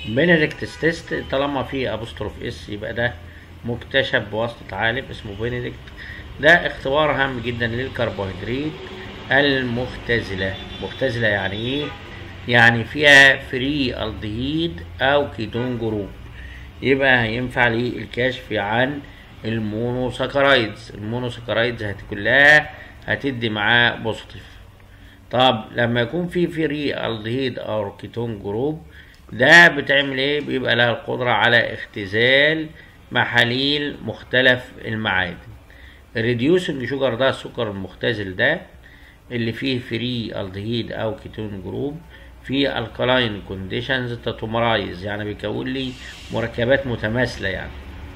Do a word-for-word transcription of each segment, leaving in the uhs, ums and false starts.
بنديكتس تيست طالما فيه ابوستروف اس يبقى ده مكتشف بواسطة عالم اسمه بنديكت. ده اختبار هام جدا للكربوهيدرات المختزلة. مختزلة يعني ايه؟ يعني فيها فري الدهيد او كيتون جروب، يبقى ينفع لي الكشف عن المونوساكرايدز. المونوساكرايدز هت كلها هتدي معاه بوزيتيف. طب لما يكون في فري الدهيد او كيتون جروب، ده بتعمل ايه؟ بيبقى لها القدرة على اختزال محاليل مختلف المعادن. الريديوسنج شوجر ده السكر المختزل ده اللي فيه فري الدهيد او كيتون جروب في الكالاين كونديشنز تتومرايز، يعني بيكون لي مركبات متماثله، يعني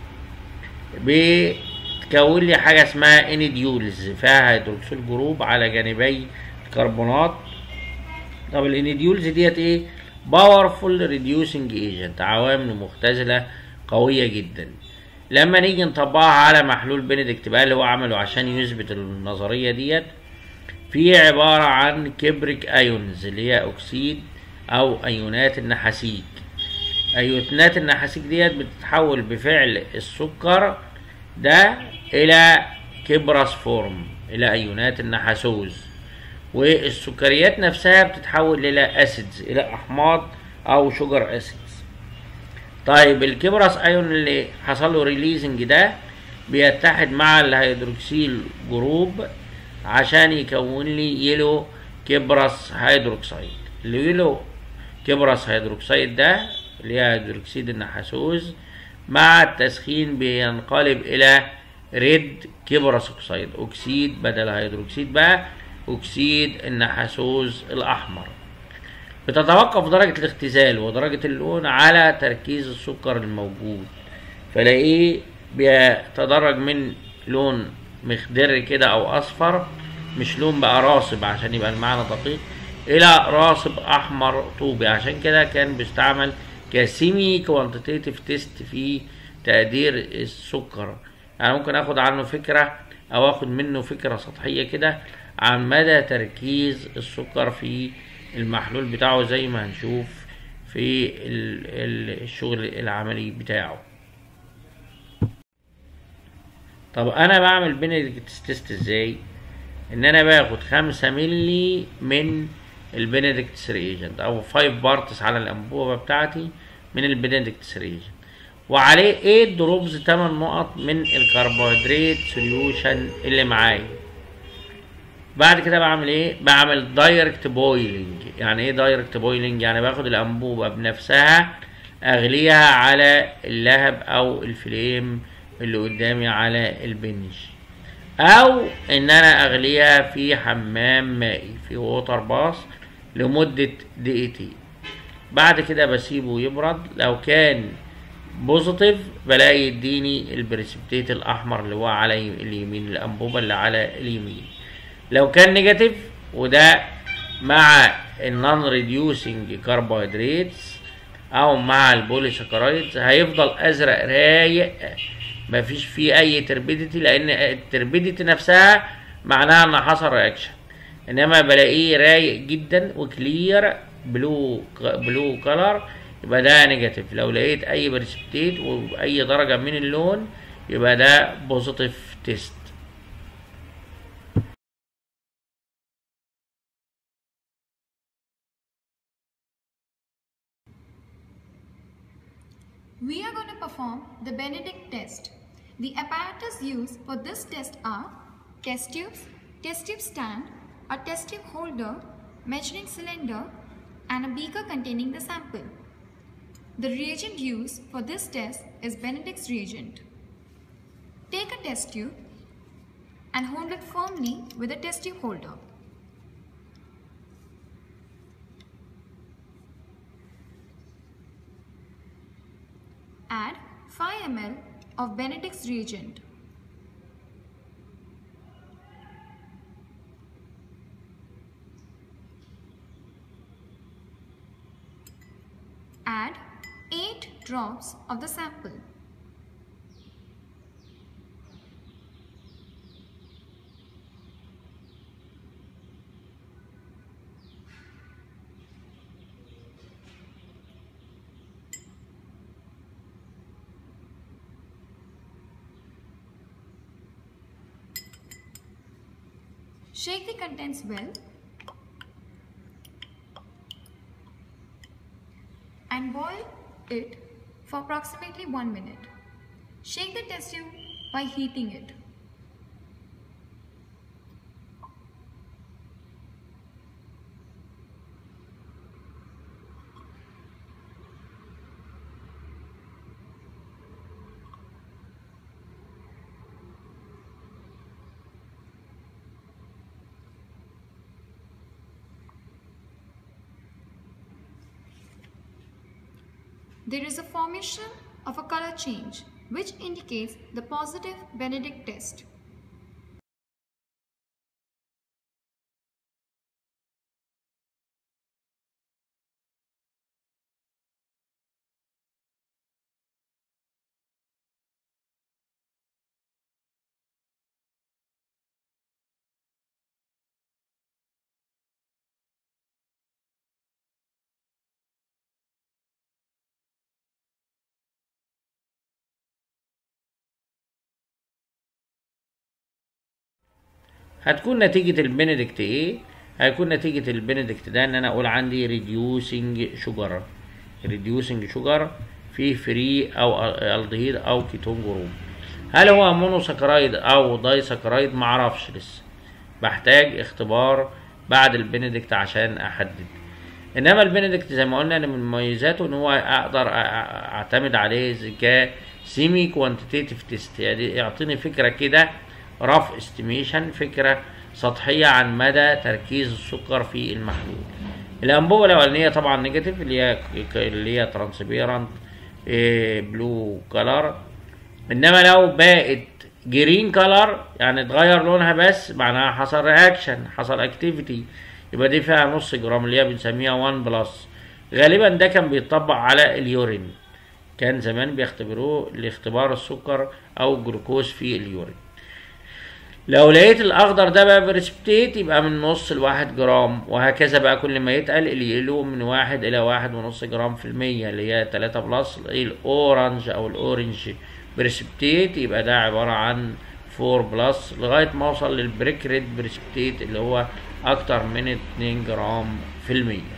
بتكون لي حاجه اسمها انيديولز فيها هيدروكسيل جروب على جانبي الكربونات. طب الانيديولز ديت ايه؟ باورفول ريديوسنج ايجنت، عوامل مختزله قويه جدا. لما نيجي نطبقها على محلول بنديكت بقى اللي هو عمله عشان يثبت النظريه ديت، في عبارة عن كبريك ايونز اللي هي اكسيد او ايونات النحاسيك. ايونات النحاسيك ديت بتتحول بفعل السكر ده الى كبرس فورم، الى ايونات النحاسوز. والسكريات نفسها بتتحول الى اسيدز، الى احماض او شوجر اسيدز. طيب الكبرس ايون اللي حصل له ريليزنج ده بيتحد مع الهيدروكسيل جروب عشان يكون لي يلو كبرس هيدروكسيد. اليلو كبرس هيدروكسيد ده اللي هي هيدروكسيد النحاسوز مع التسخين بينقلب الى ريد كبرس اكسيد، اكسيد بدل هيدروكسيد بقى اكسيد النحاسوز الاحمر. بتتوقف درجة الاختزال ودرجة اللون على تركيز السكر الموجود، فلاقيه بيتدرج من لون مخضر كده او اصفر، مش لون بقى راصب عشان يبقى المعنى دقيق، الى راصب احمر طوبي. عشان كده كان بيستعمل كسيمي كوانتيتيف تيست في تقدير السكر. يعني ممكن اخد عنه فكرة او اخد منه فكرة سطحية كده عن مدى تركيز السكر في المحلول بتاعه زي ما هنشوف في الشغل العملي بتاعه. طب انا بعمل بنديكت تيست ازاي؟ ان انا باخد خمسة ملي من البنديكت ريجنت او خمسة بارتس على الانبوبه بتاعتي من البنديكت ريجنت، وعليه تمانية دروبز تمن نقط من الكربوهيدرات سوليوشن اللي معايا. بعد كده بعمل ايه؟ بعمل دايركت بويلنج. يعني ايه دايركت بويلنج؟ يعني باخد الانبوبه بنفسها اغليها على اللهب او الفليم اللي قدامي على البنج، او ان انا اغليها في حمام مائي في ووتر باص لمدة دقيقتين. بعد كده بسيبه يبرد. لو كان بوزيتيف بلاقي يديني البريسبتيت الاحمر اللي هو على اليمين، الانبوبة اللي على اليمين. لو كان نيجاتيف وده مع النون ريديوسنج كربوهيدراتس او مع البوليساكرايدز هيفضل ازرق رايق، مفيش فيه اي تربيديتي، لان التربيديتي نفسها معناها ان حصل رياكشن. انما بلاقيه رايق جدا وكلير بلو بلو كلر يبقى ده نيجاتيف. لو لقيت اي برسبتيت واي درجه من اللون يبقى ده بوزيتيف تيست. We are going to perform the Benedict test. The apparatus used for this test are test tubes, test tube stand, a test tube holder, measuring cylinder, and a beaker containing the sample. The reagent used for this test is Benedict's reagent. Take a test tube and hold it firmly with a test tube holder. Add five milliliters of Benedict's reagent. Add eight drops of the sample. Shake the contents well and boil it for approximately one minute. Shake the test tube by heating it. There is a formation of a color change which indicates the positive Benedict test. هتكون نتيجة البنديكت ايه؟ هيكون نتيجة البنديكت ده ان انا اقول عندي ريديوسنج شوجر ريديوسنج شوجر فيه فري او الدهيد او كيتون جروب. هل هو مونوساكرايد او داي ساكرايد؟ معرفش لسه، بحتاج اختبار بعد البنديكت عشان احدد. انما البنديكت زي ما قلنا ان من مميزاته ان هو اقدر اعتمد عليه ك سيمي كوانتيتيف تيست، يعني يعطيني فكرة كده رف استيميشن، فكرة سطحية عن مدى تركيز السكر في المحلول. الأنبوبة الأولانية طبعا نيجاتيف اللي هي اللي هي ترانسبيرنت بلو كلر، إنما لو بقت جرين كلر يعني اتغير لونها بس معناها حصل رياكشن، حصل اكتيفيتي، يبقى دي فيها نص جرام اللي هي بنسميها واحد بلس. غالبا ده كان بيطبق على اليورين، كان زمان بيختبروه لاختبار السكر أو الجلوكوز في اليورين. لو لقيت الاخضر ده بقى بريسبتيت يبقى من نص لواحد جرام، وهكذا بقى كل ما يتقل اليلو من واحد الى واحد ونص جرام في المية اللي هي تلاتة بلس. الاورنج او الاورنج بريسبتيت يبقى ده عبارة عن اربعة بلس لغاية ما اوصل للبريك ريد بريسبتيت اللي هو اكتر من اتنين جرام في المية.